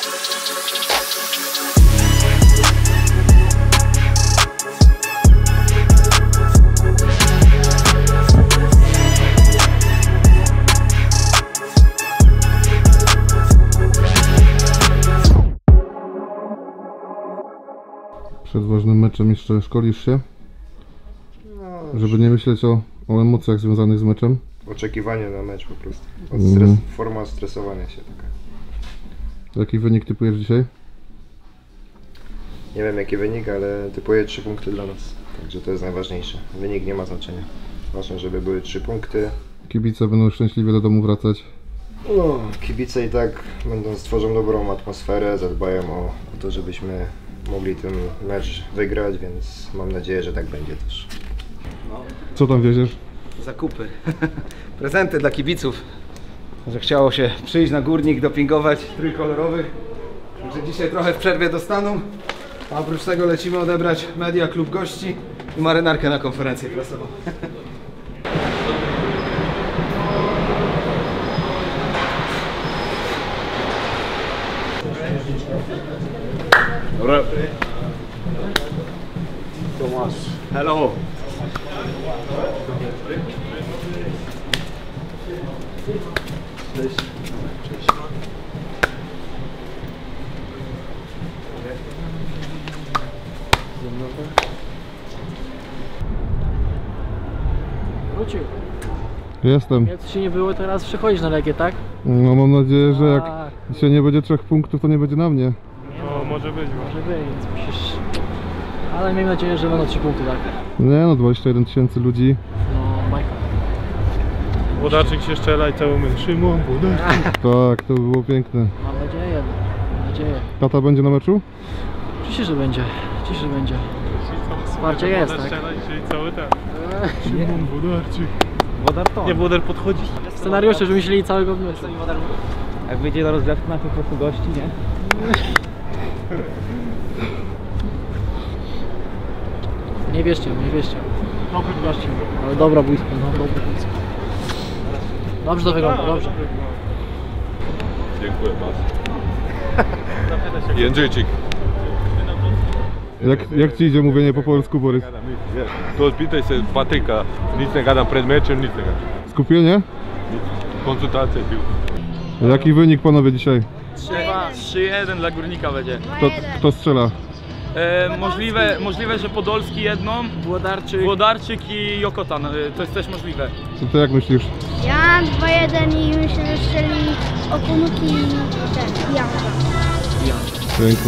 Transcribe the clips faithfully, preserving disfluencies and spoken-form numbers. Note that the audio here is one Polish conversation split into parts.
Przed ważnym meczem jeszcze szkolisz się? No, żeby nie myśleć o, o emocjach związanych z meczem? Oczekiwanie na mecz po prostu. Stres, mm. Forma stresowania się taka. Jaki wynik typujesz dzisiaj? Nie wiem jaki wynik, ale typuję trzy punkty dla nas. Także to jest najważniejsze. Wynik nie ma znaczenia. Ważne, żeby były trzy punkty. Kibice będą szczęśliwie do domu wracać. No, kibice i tak będą stworzą dobrą atmosferę, zadbają o, o to, żebyśmy mogli ten mecz wygrać, więc mam nadzieję, że tak będzie też. No. Co tam wieziesz? Zakupy. Prezenty dla kibiców. Że chciało się przyjść na Górnik, dopingować trójkolorowych. Że dzisiaj trochę w przerwie dostaną. A oprócz tego lecimy odebrać media, klub gości i marynarkę na konferencję prasową. Dobra. Tomasz. Hello. Cześć. Cześć. Wrócił. Jestem. Jak ci nie było, teraz przechodzisz na Legię, tak? No mam nadzieję, że jak Tak. dzisiaj nie będzie trzech punktów, to nie będzie na mnie. O, może być. Może być, więc musisz... Ale miejmy nadzieję, że będą trzy punkty, tak? Nie no, dwadzieścia jeden tysięcy ludzi. No, bajka. Wodarczyk się szczela i cały mecz. Szymon, Wodarczyk. Tak, to by było piękne. Mam nadzieję, mam nadzieję. Tata będzie na meczu? Oczywiście, że będzie. Oczywiście, że będzie. Wsparcie jest, tak? Czyli cały ten. Szymon, Wodarczyk. Wodar to. Nie, Wodar podchodzi. Scenariusze, że myśleli całego meczu. Jak wyjdzie na rozgrzewkę na po prostu gości, nie? Nie wierzcie, nie wierzcie. Wierzcie. Ale dobra błysko, no dobra błysko. Dobrze to wygląda, dobrze. Dziękuję bardzo. Jędrzejczyk. Jak, jak ci idzie mówienie po polsku, Borys? To spytaj się Patryka. Nic nie gadam przed meczem, nic nie gadam. Skupienie? Konsultacje pił. Jaki wynik panowie dzisiaj? trzy jeden dla Górnika będzie. Kto, kto strzela? E, możliwe, możliwe, że Podolski jedną, Włodarczyk. Włodarczyk i Jokotan. E, to jest też możliwe. To ty jak myślisz? Ja dwa jeden i myślę, że strzeli Okunuki i ten, Janka. Pięknie.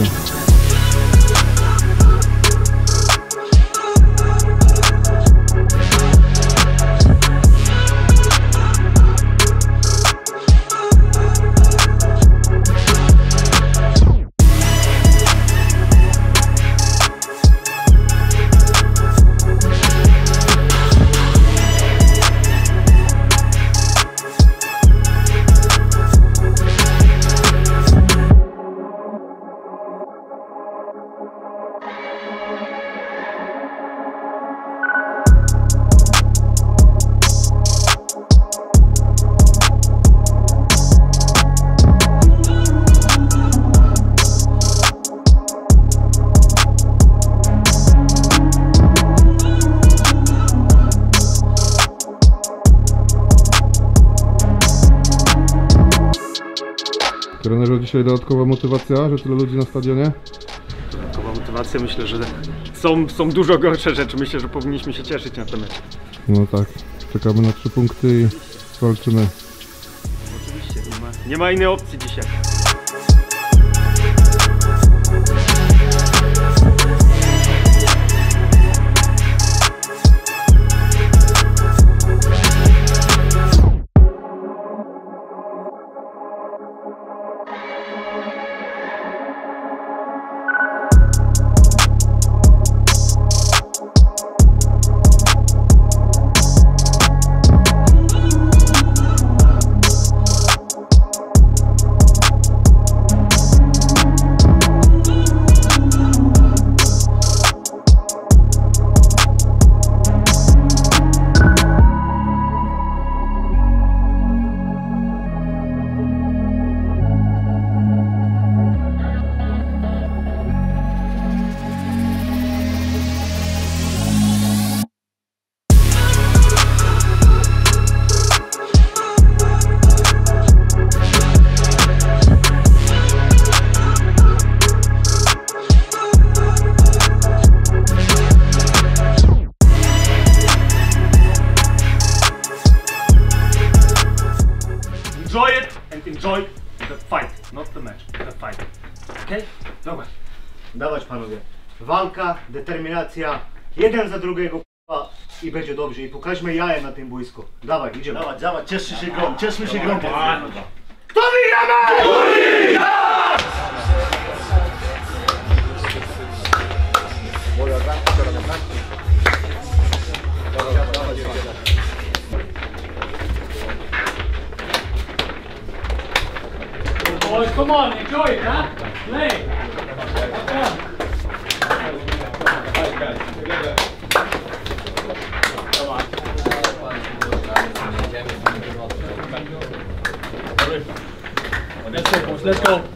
Trenerze, dzisiaj dodatkowa motywacja, że tyle ludzi na stadionie? Dodatkowa motywacja, myślę, że są, są dużo gorsze rzeczy, myślę, że powinniśmy się cieszyć na ten mecz. No tak, czekamy na trzy punkty i walczymy. Oczywiście, nie ma, nie ma innej opcji dzisiaj. enjoy the fight, not the match, the fight. Okej? Dobra. Dawać panowie. Walka, determinacja, jeden za drugiego k***a, i będzie dobrze. I pokażmy jaja na tym boisku. Dawaj, idziemy. Dawaj, dawaj, cieszmy się grą, cieszmy się grą. Kto wygramy? Boys, come on, enjoy it, huh? Play. Let's go, boys. Let's go.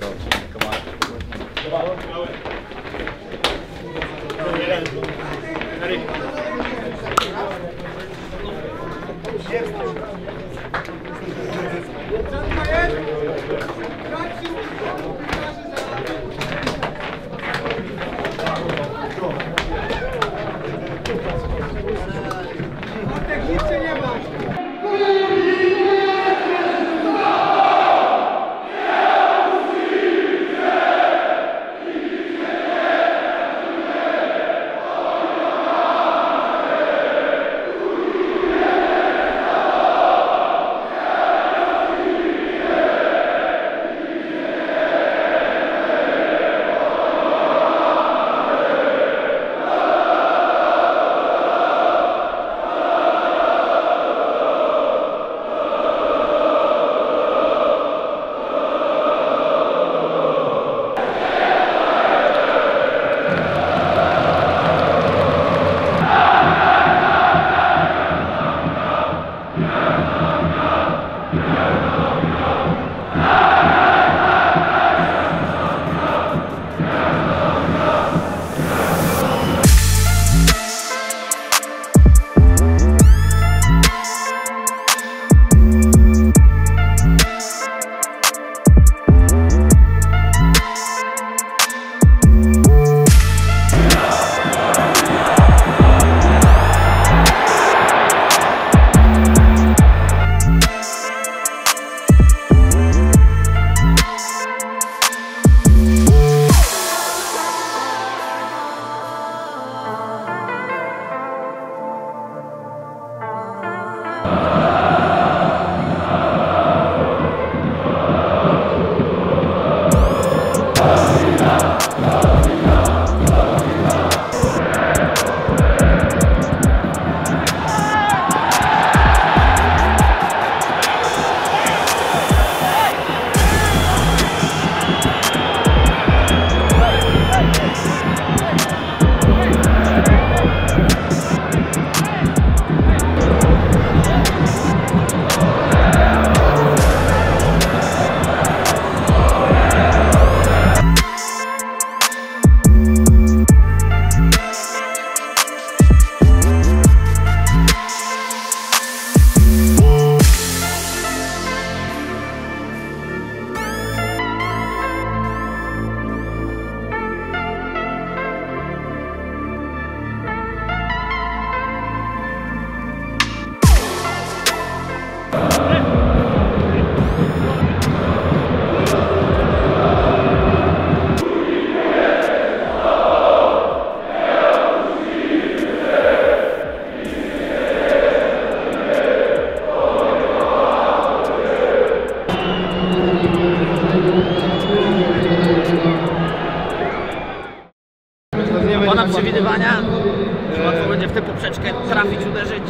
Ponad przewidywania. Łatwo będzie w tę poprzeczkę trafić, uderzyć.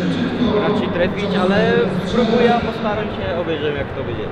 Raczej trafić, ale spróbuję, postaram się, obejrzymy jak to będzie.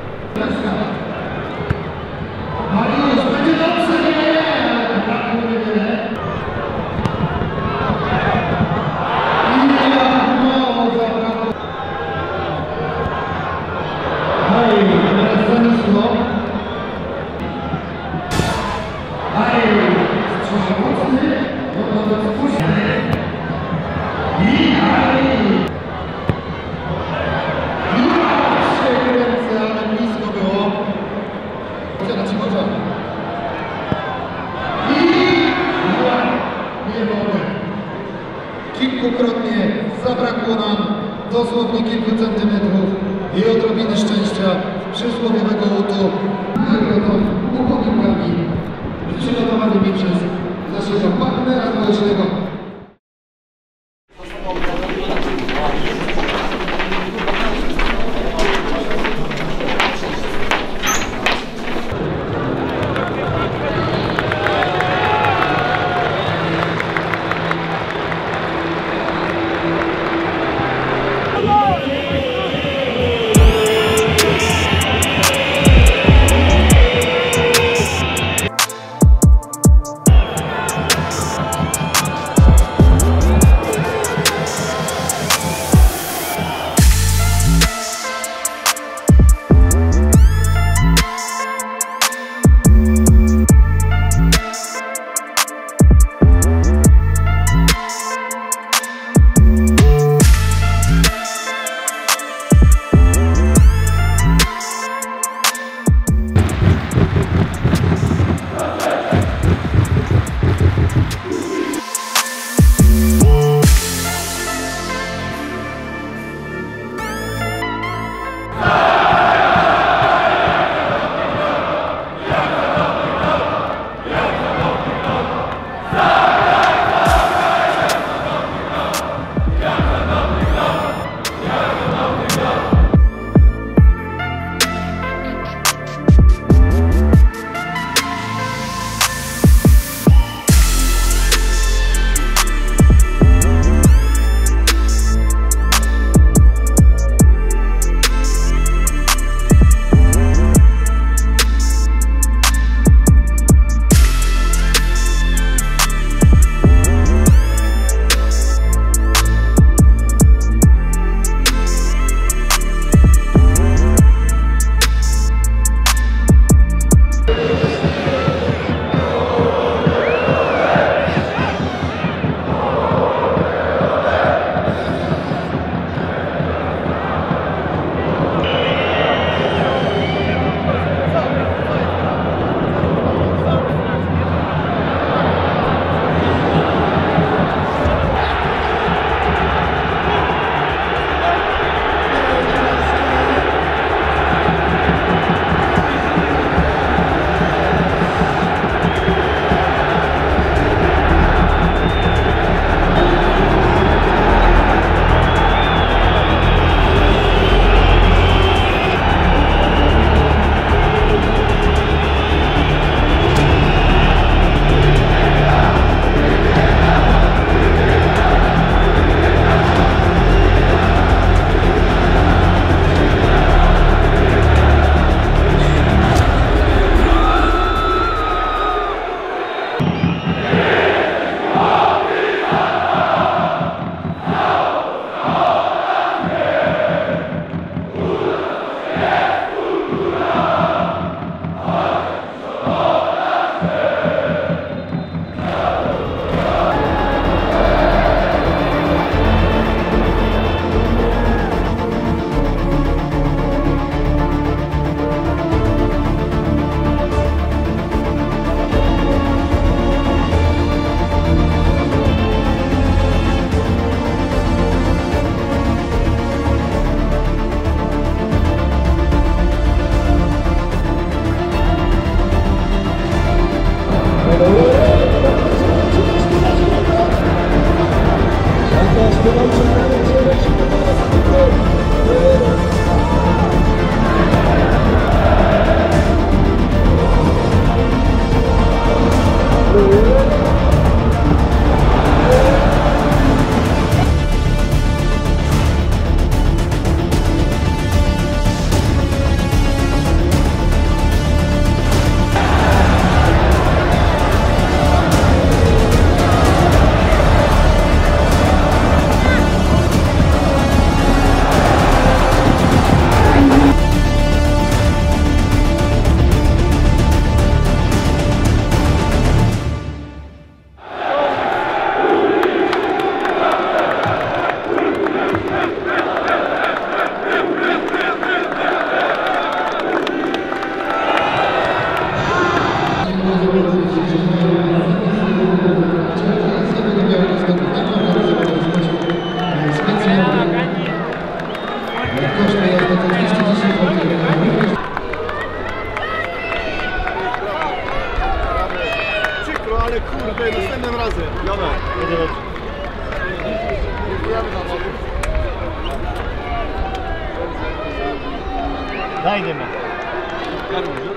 Kilkukrotnie zabrakło nam dosłownie kilku centymetrów i odrobiny szczęścia. przysłowiowego łutu nagrodą upomninkami przygotowanymi przez naszego partnera społecznego. Znajdziemy.